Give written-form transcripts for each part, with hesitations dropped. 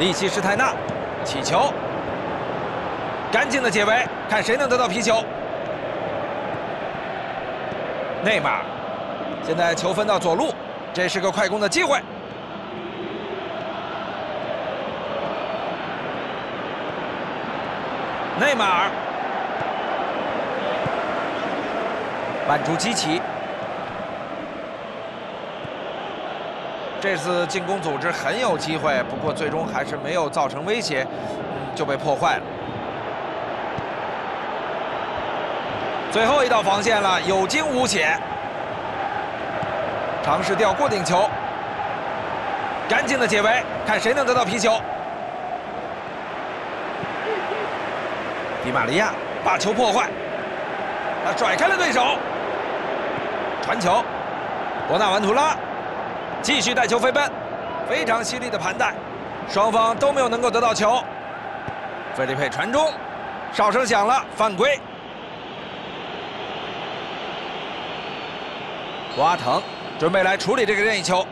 利奇施泰纳，起球，干净的解围，看谁能得到皮球。内马尔，现在球分到左路，这是个快攻的机会。内马尔，曼朱基奇。 这次进攻组织很有机会，不过最终还是没有造成威胁，就被破坏了。最后一道防线了，有惊无险。尝试吊过顶球，干净的解围，看谁能得到皮球。迪玛利亚把球破坏，他甩开了对手，传球，博纳文图拉。 继续带球飞奔，非常犀利的盘带，双方都没有能够得到球。费利佩传中，哨声响了，犯规。博阿滕准备来处理这个任意球，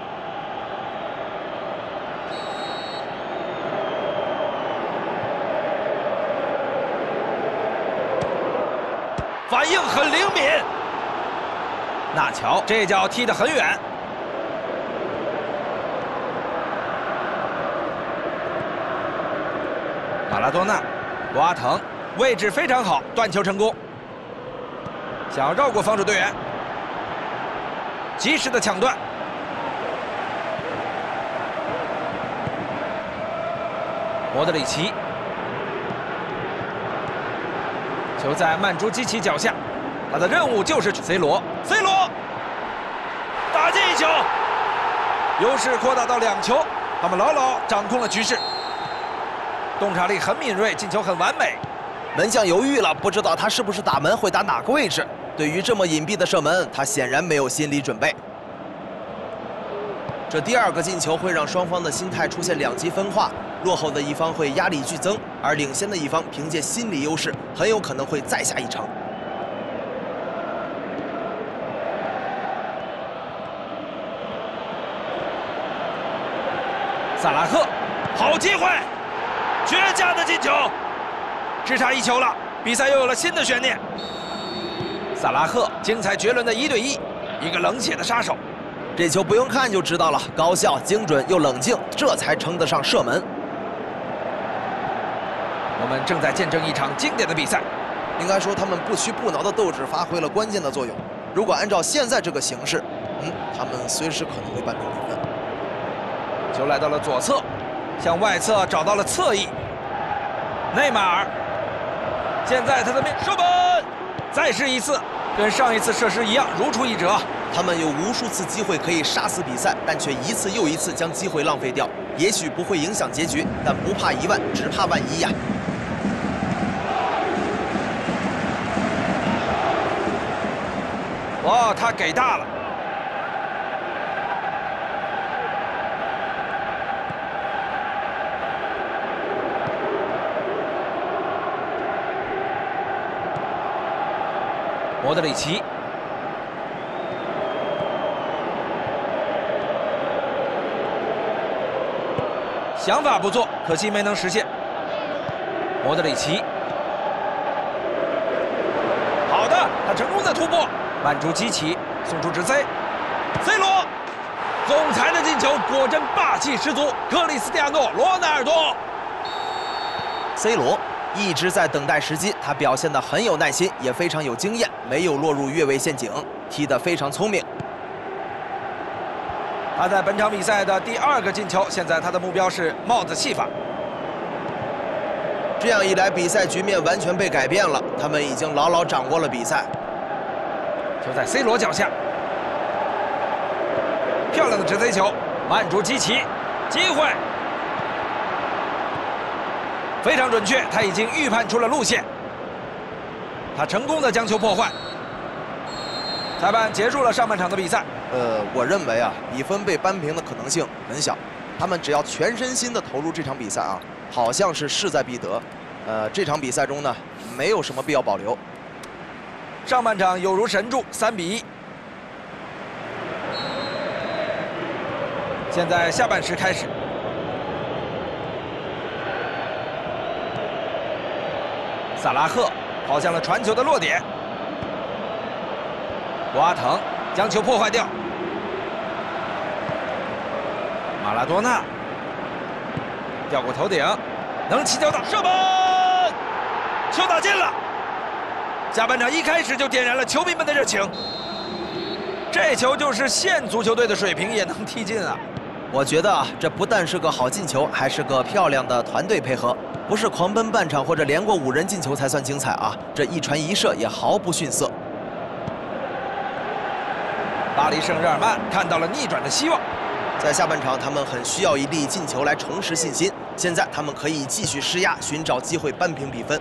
反应很灵敏。纳乔这脚踢得很远。 马拉多纳，博阿滕位置非常好，断球成功。想要绕过防守队员，及时的抢断。莫德里奇，球在曼朱基奇脚下，他的任务就是 C 罗打进一球，优势扩大到2球，他们牢牢掌控了局势。 洞察力很敏锐，进球很完美。 门将犹豫了，不知道他是不是打门会打哪个位置。对于这么隐蔽的射门，他显然没有心理准备。这第2个进球会让双方的心态出现2极分化，落后的一方会压力剧增，而领先的一方凭借心理优势，很有可能会再下一城。 萨拉赫，好机会！ 绝佳的进球，只差1球了，比赛又有了新的悬念。萨拉赫精彩绝伦的1对1，一个冷血的杀手。 这球不用看就知道了，高效、精准又冷静，这才称得上射门。 我们正在见证一场经典的比赛， 应该说他们不屈不挠的斗志发挥了关键的作用。如果按照现在这个形势，他们随时可能会扳平比分。 球来到了左侧。 向外侧找到了侧翼，内马尔，现在他的射门，再试一次，跟上一次射失一样，如出一辙。 他们有无数次机会可以杀死比赛，但却一次又一次将机会浪费掉。也许不会影响结局，但不怕1万，只怕万一呀。 哇，他给大了。 莫德里奇，想法不错，可惜没能实现。莫德里奇，好的，他成功的突破。曼朱基奇送出直塞 ，C 罗，总裁的进球果真霸气十足。克里斯蒂亚诺·罗纳尔多 ，C 罗。 一直在等待时机，他表现得很有耐心，也非常有经验，没有落入越位陷阱，踢得非常聪明。 他在本场比赛的第2个进球，现在他的目标是帽子戏法。 这样一来，比赛局面完全被改变了，他们已经牢牢掌握了比赛。 球在 C 罗脚下，漂亮的直塞球，曼朱基奇，机会。 非常准确，他已经预判出了路线，他成功的将球破坏。裁判结束了上半场的比赛。 我认为啊，比分被扳平的可能性很小，他们只要全身心的投入这场比赛啊，好像是势在必得。这场比赛中呢，没有什么必要保留。 上半场有如神助，3比1。现在下半时开始。 萨拉赫跑向了传球的落点，博阿滕将球破坏掉。马拉多纳吊过头顶，能起脚打射门，球打进了。下半场一开始就点燃了球迷们的热情。这球就是县足球队的水平也能踢进啊！ 我觉得啊，这不但是个好进球，还是个漂亮的团队配合。不是狂奔半场或者连过5人进球才算精彩啊！这一传一射也毫不逊色。 巴黎圣日耳曼看到了逆转的希望。 在下半场，他们很需要一粒进球来重拾信心。现在他们可以继续施压，寻找机会扳平比分。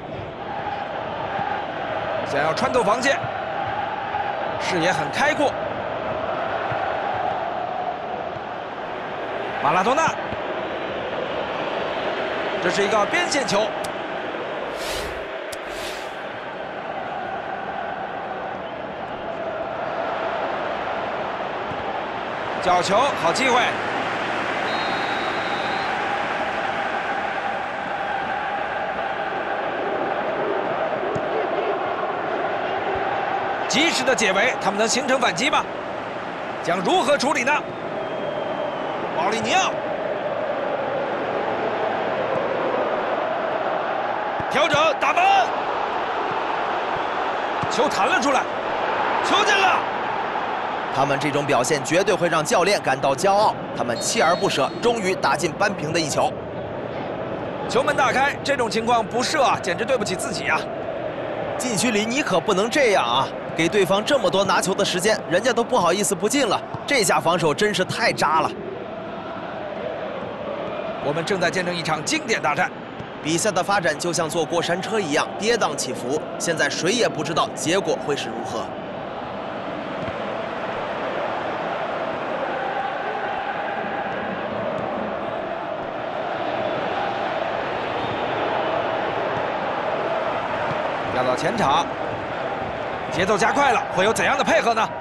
想要穿透防线，视野很开阔。马拉多纳，这是一个边线球。角球，好机会。及时的解围，他们能形成反击吗？将如何处理呢？保利尼奥调整打门，球弹了出来，球进了。 他们这种表现绝对会让教练感到骄傲。他们锲而不舍，终于打进扳平的一球。 球门大开，这种情况不射啊，简直对不起自己啊！ 禁区里你可不能这样啊！给对方这么多拿球的时间，人家都不好意思不进了。这下防守真是太渣了。 我们正在见证一场经典大战。 比赛的发展就像坐过山车一样，跌宕起伏。现在谁也不知道结果会是如何。 要到前场，节奏加快了，会有怎样的配合呢？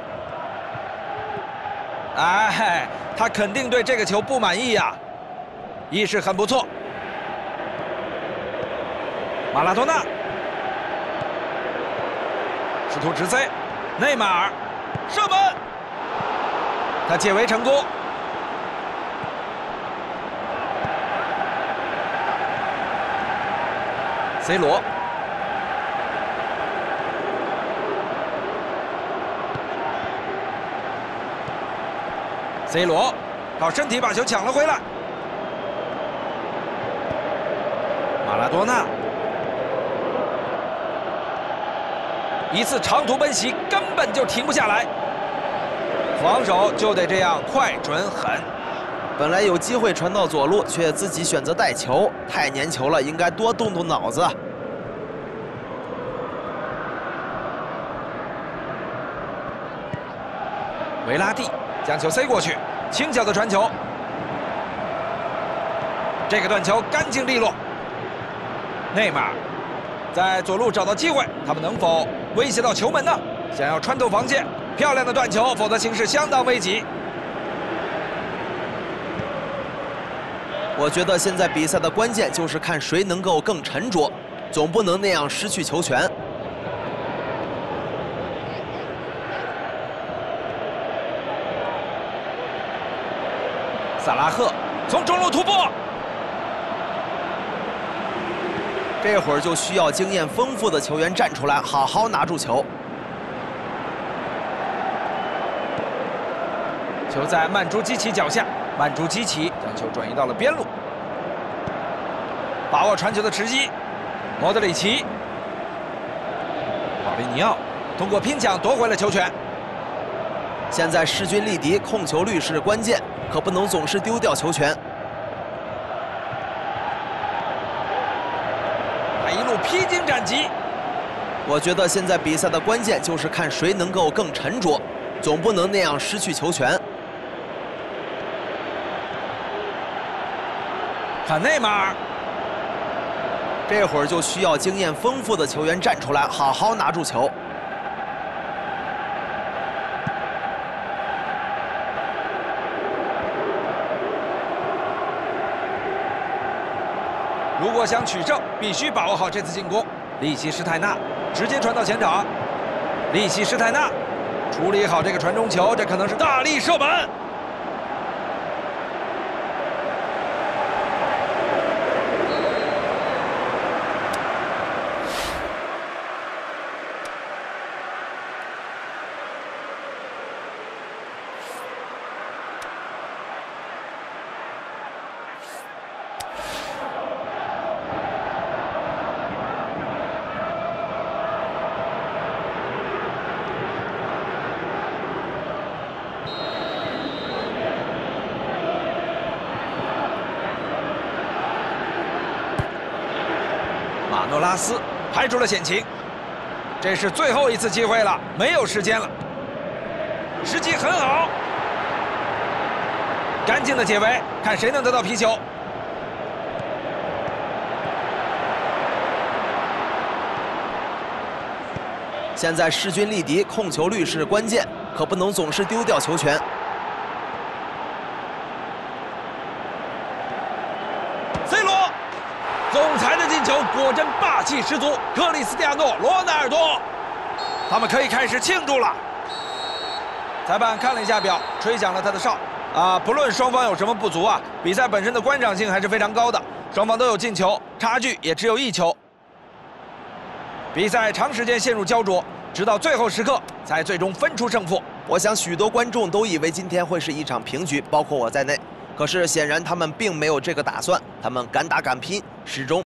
哎，他肯定对这个球不满意呀，意识很不错。马拉多纳试图直塞，内马尔射门，他解围成功。C 罗。C 罗靠身体把球抢了回来，马拉多纳一次长途奔袭根本就停不下来，防守就得这样快准狠。 本来有机会传到左路，却自己选择带球，太粘球了，应该多动动脑子。 维拉蒂将球塞过去，轻巧的传球，这个断球干净利落。内马尔在左路找到机会，他们能否威胁到球门呢？想要穿透防线，漂亮的断球，否则形势相当危急。 我觉得现在比赛的关键就是看谁能够更沉着，总不能那样失去球权。 萨拉赫从中路突破， 这会儿就需要经验丰富的球员站出来，好好拿住球。 球在曼朱基奇脚下，曼朱基奇将球转移到了边路，把握传球的时机。莫德里奇、保利尼奥通过拼抢夺回了球权。 现在势均力敌，控球率是关键，可不能总是丢掉球权。 他一路披荆斩棘。 我觉得现在比赛的关键就是看谁能够更沉着，总不能那样失去球权。 看内马尔， 这会儿就需要经验丰富的球员站出来，好好拿住球。 如果想取胜，必须把握好这次进攻。 利奇施泰纳直接传到前场，利奇施泰纳处理好这个传中球，这可能是大力射门。马诺拉斯排除了险情，这是最后一次机会了，没有时间了。时机很好，干净的解围，看谁能得到皮球。 现在势均力敌，控球率是关键，可不能总是丢掉球权。 C 罗。总裁的进球果真霸气十足，克里斯蒂亚诺·罗纳尔多，他们可以开始庆祝了。裁判看了一下表，吹响了他的哨。不论双方有什么不足啊，比赛本身的观赏性还是非常高的，双方都有进球，差距也只有1球。比赛长时间陷入焦灼，直到最后时刻才最终分出胜负。 我想许多观众都以为今天会是一场平局，包括我在内。可是显然他们并没有这个打算，他们敢打敢拼，始终